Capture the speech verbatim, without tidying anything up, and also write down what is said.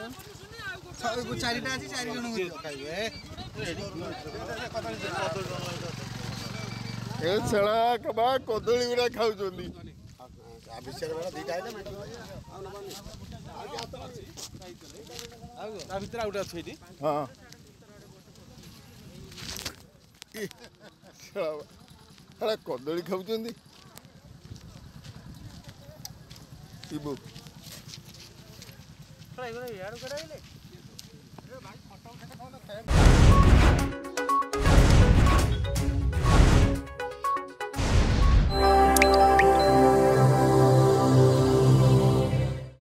चारिटा अछि चारि जण खाइबे ए छड़ा कबा कदली गुड़ा खाउचंदी अभिषेक बेला दीटा आइले ता भितर आउट अछि एटी हां छड़ा कदली खाउचंदी शिबू यार करा